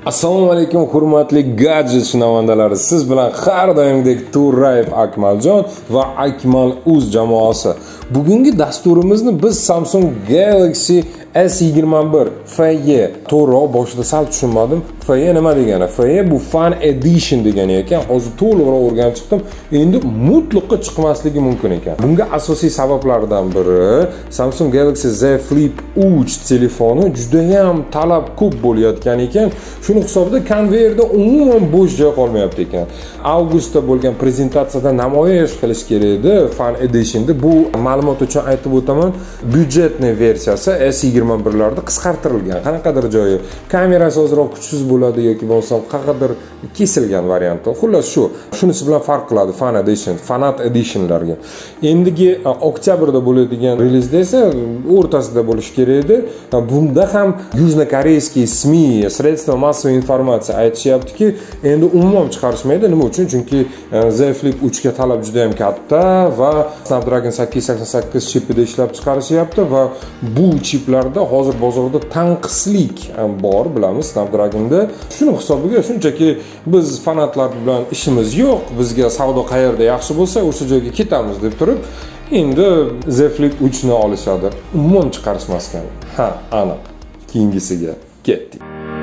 Assalomu alaykum hurmatli gadjet shinavandalari. Siz bilan har doimdek Turrayev Akmaljon va Akmal.uz jamoasi. Bugungi dasturimizni biz Samsung Galaxy S21 FE to'g'riroq boshida sal tushunmadim. FE nima degani? FE bu Fan Edition degani ekan. Hozir to'liqroq o'rganib chiqdim. Endi mutlaqo chiqmasligi mumkin ekan. Bunga asosiy sabablardan biri Samsung Galaxy Z Flip 3 telefoni juda ham talab ko'p bo'layotgan ekan. Shuni hisobida konveyerda umuman bo'sh joy qolmayapti ekan. Avgustda bo'lgan prezentatsiyada namoyish qilish kerak edi Fan Edition'da. Bu ma'lumot uchun aytib o'taman, byudjetniy versiyasi S21larda qisqartirilgan. Qanaqadir joyi kamerasi ozroq kuchsiz bo'ladi yoki bo'lmasa qanaqadir kesilgan varianti. Xullas shunisi bilan farq qiladi Fan Edition, Fanat Edition'larga. Endigi oktyabrda bo'ladigan relizda esa o'rtasida bo'lish kerak edi. Bunda ham yužnokoreyskiy SMI, sredstva massiv informatsiya aytishyaptiki, endi umuman chiqarishmaydi. Nima uchun? Chunki Z Flip 3 ga talab juda ham katta va Snapdragon 888 chipida ishlab chiqarishyapti va bu chiplarda hozir bozorda tanqislik bor, bilamiz Snapdragonda. Shuni hisobiga shunchaki biz fanatlar bilan ishimiz yo'q, bizga savdo qayerda yaxshi bo'lsa o'sha joyga ketamiz deb turib, endi Z Flip 3 ni olishadi. Umuman chiqarishmaskan. Ha, aniq. Keyingisiga ketdik.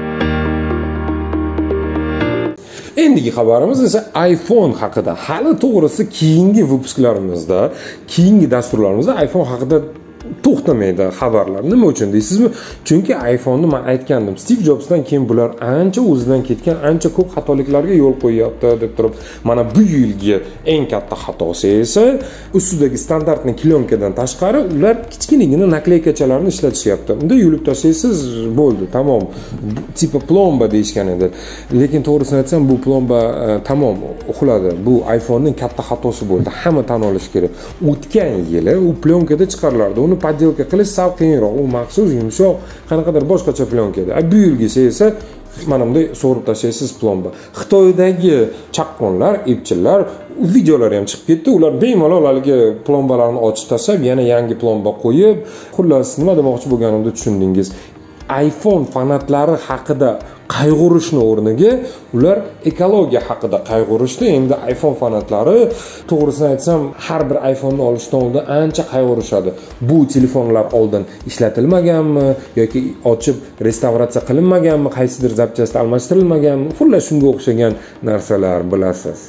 Endigi xabarimiz esa iPhone haqida. Hali to'g'risi keyingi vyupuklarimizda, keyingi dasturlarimizda iPhone haqida to'xtamaydi xabarlar. Nima uchun deysizmi? Chunki iPhone'ni men aytgandim. Steve Jobsdan keyin bular ancha o'zidan ketgan, ancha ko'p xatoliklarga yo'l qo'yyapti deb turib, mana bu yilgi eng katta xatosi esa ustidagi standartni klyonkadan tashqari ular kichkinagina nakleykachalarni ishlatishyapti. Unda yulib tashlaysiz, bo'ldi, tamom. Tipa plomba deyishgan edi. Lekin to'g'risini aytsam, bu plomba tamom uxladi. Bu iPhone'ning katta xatosi bo'ldi. Hamma tan olish kerak. O'tgan yili u plyonkada chiqarilardi. Uni poddelka qilish sal qiyinroq. U maxsus yumshoq, qanaqadir boshqacha plyonka edi. Bu yilgisi esa mana bunday so'rib tashlaysiz plomba. Xitoydagi chaqqonlar, epchillar videolari ham chiqib ketdi. Ular bemalol haligi plombalarni ochib tashlab, yana yangi plomba qo'yib, xullas nima demoqchi bo'lganimni tushundingiz. iPhone fanatlari haqida qayg'urishni o'rniga ular ekologiya haqida qayg'urishdi. Endi iPhone fanatlari to'g'risini aytsam, har bir iPhone'ni olishdan oldin ancha qayg'urishadi. Bu telefonlar oldin ishlatilmaganmi yoki ochib restavratsiya qilinmaganmi, qaysidir zapchasti almashtirilmaganmi? Xullas shunga o'xshagan narsalar, bilasiz.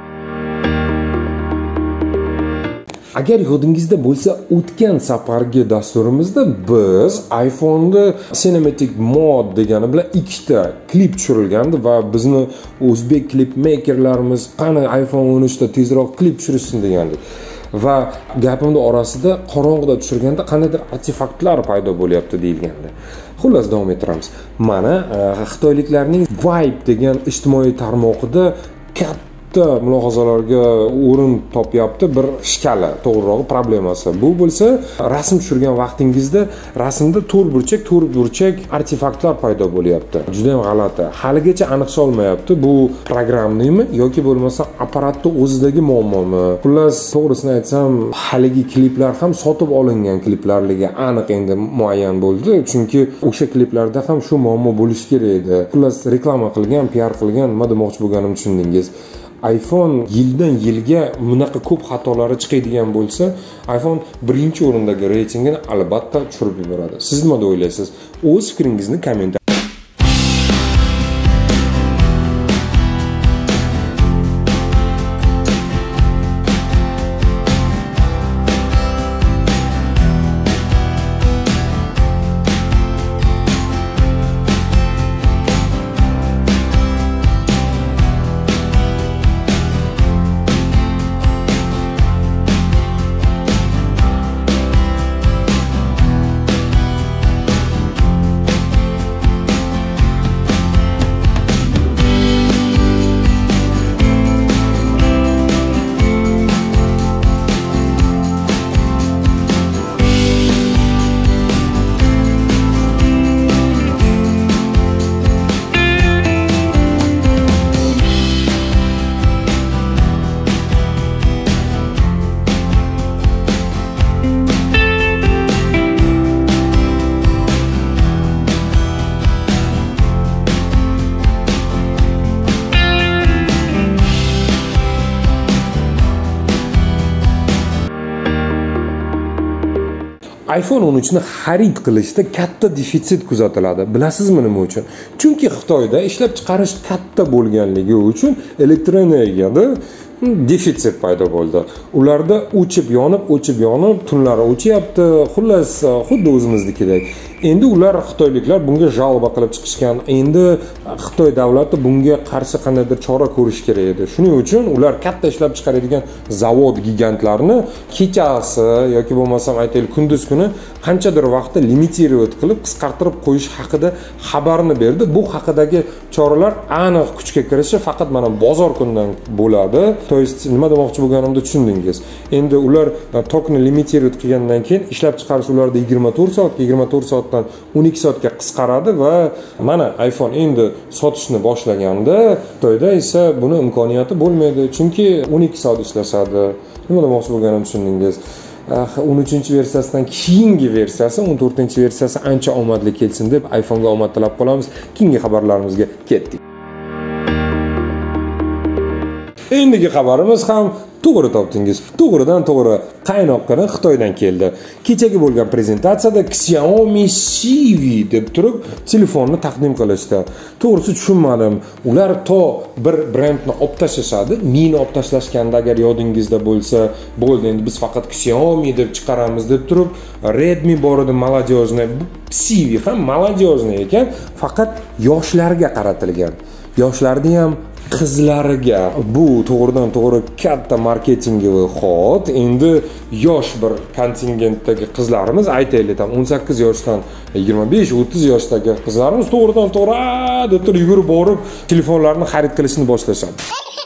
Agar yodingizda bo'lsa, o'tgan safargi dasturimizda biz iPhone'da Cinematic Mode degani bilan ikkita klip tushirilgandi va bizni o'zbek klip makerlarimiz qani iPhone 13 da tezroq klip tushirishsin degandik. Va gapimning orasida qorong'ida tushirganda qanaqadir artefaktlar paydo bo'lyapti deyilgandi. Xullas davom ettiramiz. Mana xitoyliklarning Vibe degan ijtimoiy tarmog'ida mulohazalarga o'rin topyapti bir shkala, to'g'riroq problemasi. Bu bo'lsa, rasm tushirgan vaqtingizda rasmda to'rt burchak artefaktlar paydo bo'lyapti. Juda ham g'alati. Haligacha aniqsha olmayapti, bu programmami yoki bo'lmasa apparatning o'zidagi muammomi. Xullas, to'g'risini aytsam, haligi kliplar ham sotib olingan kliplarligi aniq endi muayyan bo'ldi, chunki o'sha kliplarda ham shu muammo bo'lishi kerak edi. Xullas, reklama qilgan, PR qilgan, nima demoqchi bo'lganimni tushundingiz. iPhone yildan yilga bunaqa ko'p xatolari chiqadigan bo'lsa, iPhone birinchi o'rindagi reytingini albatta tushirib yuboradi. Siz nima o'ylaysiz? O'z fikringizni kommentar iPhone 13 ni xarid qilishda katta defitsit kuzatiladi. Bilasizmi nima uchun? Chunki Xitoyda ishlab chiqarish katta bo'lganligi uchun elektroenergiyada defitsit paydo bo'ldi. Ularda o'chib yonib, tunlari o'chyapti. Xullas, xuddi o'zimiznikidek. Endi ular xitoyliklar bunga jalba qilib chiqishgan. Endi Xitoy davlati bunga qarshi qandaydir chora ko'rish kerak edi. Shuning uchun ular katta ishlab chiqaradigan zavod gigantlarni kechasi yoki bo'lmasam aytaylik kunduz kuni qanchadir vaqtda limitirovать qilib qisqartirib qo'yish haqida xabarni berdi. Bu haqidagi choralar aniq kuchga kirishi faqat mana bozor kunidan bo'ladi. To есть nima demoqchi bo'lganimni tushundingiz. Endi ular tokni limitirovать qilgandan keyin ishlab chiqarish ularda 24 soatdan 12 soatga qisqaradi va mana iPhone endi sotishni boshlaganda Xitoyda esa buni imkoniyati bo'lmaydi, chunki 12 soat ishlashadi. Nima demoqchi bo'lganimni tushundingiz. 13-versiyasidan keyingi versiyasi, 14-versiyasi ancha omadli kelsin deb iPhone'ga omad tilab qolamiz. Keyingi xabarlarimizga ketdik. Endigi xabarimiz ham to'g'ri topdingiz. To'g'ridan to'g'ri qaynoqqina Xitoydan keldi. Kechagi bo'lgan prezentatsiyada Xiaomi Civi deb turib telefonni taqdim qilishdi. To'g'risi tushunmadim. Ular to bir brendni olib tashlashadi. Mini olib tashlashganda agar yodingizda bo'lsa, bo'ldi. Endi biz faqat Xiaomi deb chiqaramiz deb turib, Redmi bor edi, молодежный. Civi ham молодежный ekan, faqat yoshlarga qaratilgan. Yoshlarni ham qizlariga. Bu to'g'ridan to'g'ri katta marketingiy xod. Endi yosh bir kontingentdagi qizlarimiz, aytaylik, 18 yoshdan 25-30 yoshdagi qizlarimiz to'g'ridan to'g'ri deb turib yugurib borib telefonlarni xarid qilishni boshlashadi.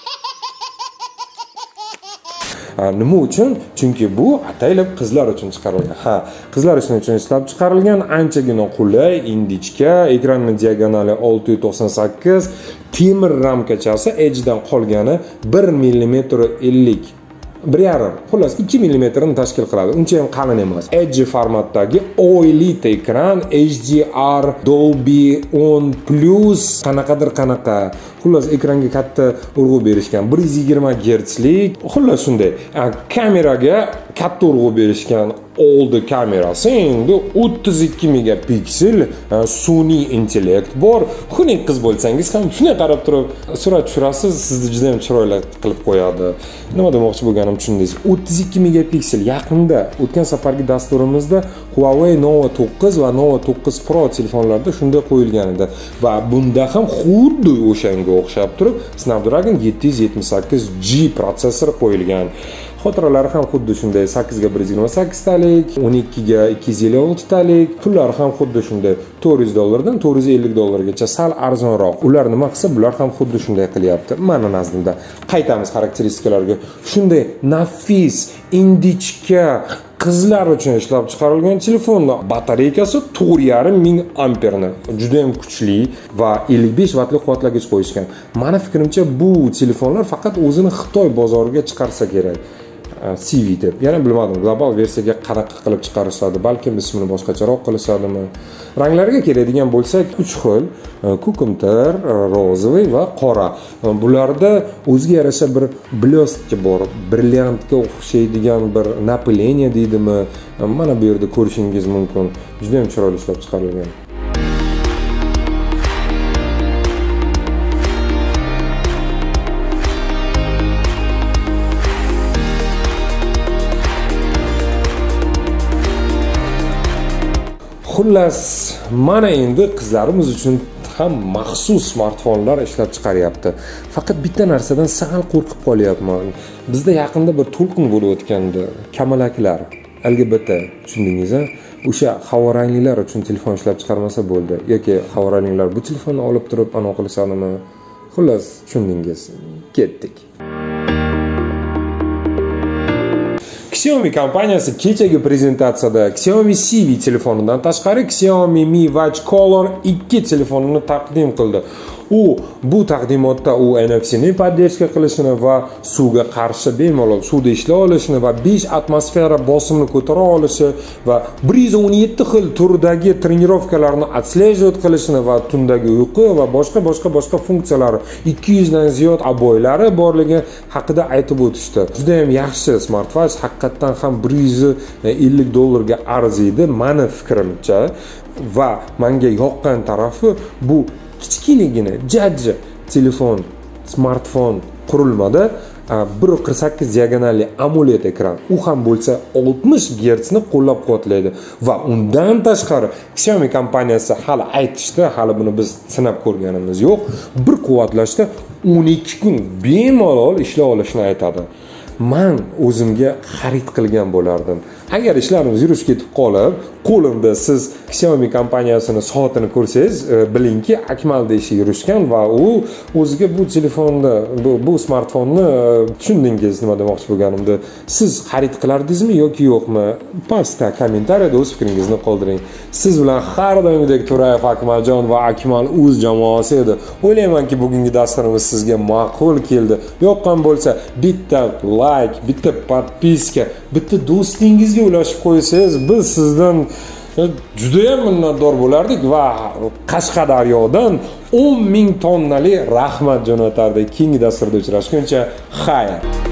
Nima uchun? Chunki bu ataylab qizlar uchun chiqarilgan. Qizlar uchun ishlab chiqarilgan, anchagina qulay, ingichka, ekranning diagonali 698, temir ramkachasi edgedan qolgani 1 mm 50. 1,5, xullas 2 mm ni tashkil qiladi. Uncha ham qalin emas. Edge formatdagi OLED ekran, HDR, Dolby 10+, qanaqa. Xullas ekranga katta urg'u berishgan. 120 Hz lik. Xullas shunday. Kameraga katta urg'u berishgan. Oldi kamerasi endi 32 megapiksel sun'iy intellekt bor. Xunuk qiz bo'lsangiz ham shunday qarab turib surat tushirasiz, sizni juda ham chiroyli qilib qo'yadi. Nima demoqchi bo'lganim tushundingiz? 32 megapiksel. Yaqinda o'tgan safargi dasturimizda Huawei Nova 9 va Nova 9 Pro telefonlarda shunday qo'yilgan edi va bunda ham xuddi o'shanga o'xshab turib Snapdragon 778G protsessor qo'yilgan. Xotiralari ham xuddi shunday 8 ga 128 talik, 12 ga 256 talik, pullari ham xuddi shunday $400 dan $450 sal arzonroq. Ular nima qilsa, bular ham xuddi shunday qilyapti. Mana nazdimda. Qaytamiz xarakteristikalarga. Shunday nafis, ingichka qizlar uchun ishlab chiqarilgan telefonning batareykasi 4,5 amperni. Juda ham kuchli va 55 vatlik quvvatlagich qo'yishgan. Meni fikrimcha bu telefonlar faqat o'zini Xitoy bozoriga chiqarsa kerak. Civi deb. Yana bilmadim, global versiyaga qanaqa qilib chiqarishadi, balki ismini boshqacharoq qilishadimi. Ranglariga keladigan bo'lsak, 3 xil: kukumtar, rozoviy va qora. Bularda o'ziga yarasha bir blestka bor, brilliantga o'xshaydigan bir napыление deydimi? Mana bu yerda ko'rishingiz mumkin. Juda ham chiroyli ishlab chiqarilgan. Xullas, mana endi qizlarimiz uchun ham maxsus smartfonlar ishlab chiqaryapti. Faqat bitta narsadan sal qo'rqib qolyapman. Bizda yaqinda bir to'lqin bo'lib o'tgandi. Kamalaklar, LGBT, tushundingiz-a? O'sha havoranglar uchun telefon ishlab chiqarmasa bo'ldi. Yoki havoranglar bu telefonni olib turib anaqa qilishadimi? Xullas, tushundingiz. Ketdik. Xiaomi kompaniyasi kechagi prezentatsiyada Xiaomi Civi telefonidan tashqari Xiaomi Mi Watch Color 2 telefonini taqdim qildi. bu taqdimotda u NFC'ni podдержка qilishini va suvga qarshi bemalol suvda ishlay olishini va 5 atmosfera bosimni ko'tara olishi va 117 xil turdagi trenirovkalarni отслеживать qilishini va tundagi uyqu va boshqa funksiyalari 200 dan ziyod aboylari borligi haqida aytib o'tishdi. Juda ham yaxshi smartwatch, haqiqatan ham $150 ga arziydi meni fikrimcha va menga yoqqan tarafi bu kichkinagina jajji telefon, smartfon qurilmada 1.48 diagonalli AMOLED ekran. U ham bo'lsa 60 Hz ni qo'llab-quvvatlaydi va undan tashqari Xiaomi kompaniyasi hali aytishdi, hali buni biz sinab ko'rganimiz yo'q. Bir quvvatlashda 12 kun bemalol ishlay olishini aytadi. Men o'zimga xarid qilgan bo'lardim. Agar ishlarimiz yurish ketib qolib, qo'limda siz Xiaomi kompaniyasining soatini ko'rsangiz, bilingki, Akmalda ishi yurishgan va u o'ziga bu telefonni, bu smartfonni tushundingiz nima demoqchi bo'lganimni. Siz xarid qilardingizmi yoki yo'qmi? Pastda kommentariyada o'z fikringizni qoldiring. Siz bilan har doimgidek To'rayev Akmaljon va Akmal.uz jamoasi edi. O'ylaymanki, bugungi dasturimiz sizga ma'qul keldi. Yoqqan bo'lsa, bitta like, bitta podpiska, bitta do'stingizga ulashib qo'ysangiz, biz sizdan juda ham minnatdor bo'lardik va Qashqadaryodan 10 ming tonnali rahmat jo'natardik. Keyingi dasturda uchrashguncha, xayr.